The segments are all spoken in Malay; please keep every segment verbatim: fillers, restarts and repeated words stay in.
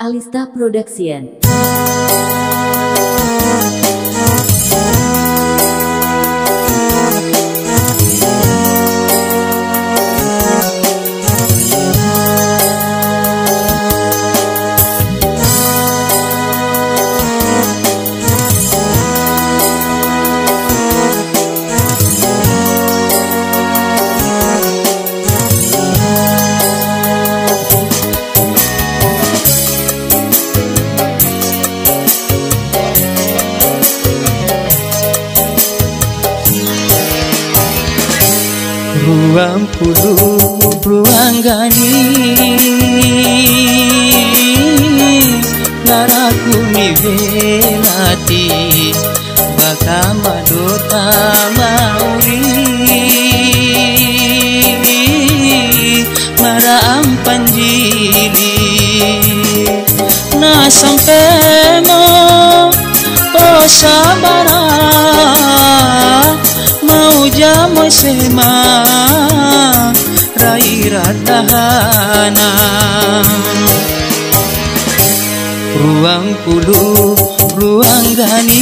Alista Production. Ruang puluh ruang gani laraku mi velati baka madota mauri maraam panjili na sampai mo oh sabara mau sema raira tahana ruang puluh ruang gani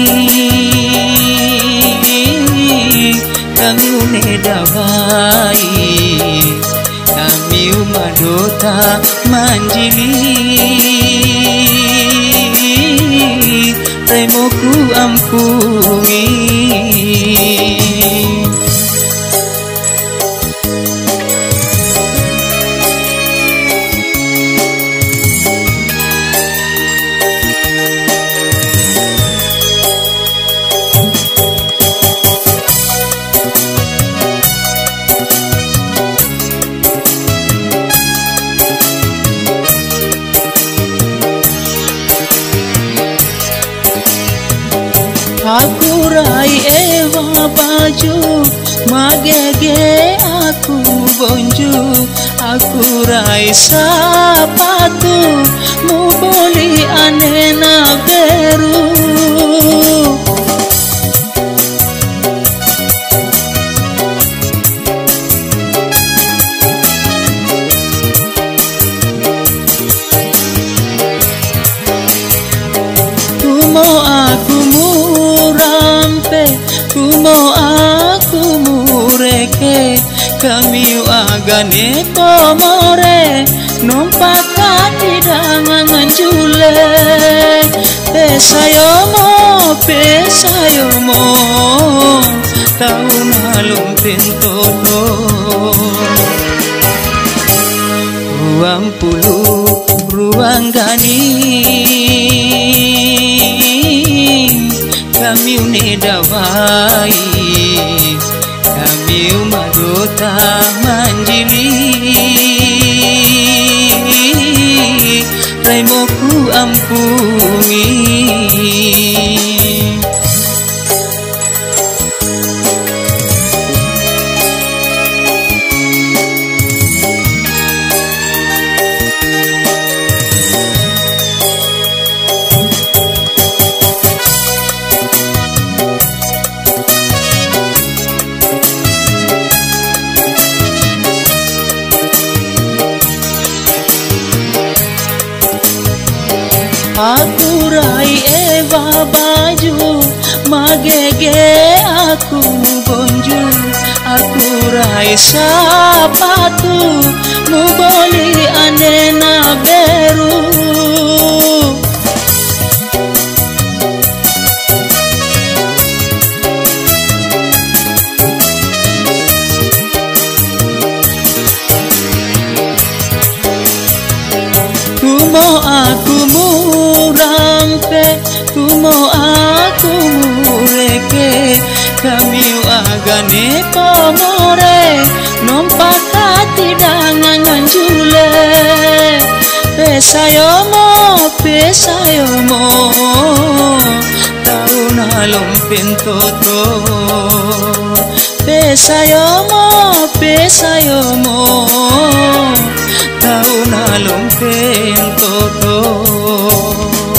kami unedawai kami umadota manjili remoku ampuni aku rai ewa baju magege aku bonju aku rai sepatu mu boli anena beru tumo aku kumo aku mureke kami agane komore numpaka tidangan jule pesayomo pesayomo tahun halum pintoto ruang puluh ruang gani kami unedawai kami umadota manjili raimoku ampuni aku rai ewa baju magege aku bonju aku rai sepatu mu boli anena beru tumo aku murampe tumo aku mureke kami agane komore nompaka tidangan jule pesayomo pesayomo tahun halum pintoto pesayomo pesayomo tahun halum pintoto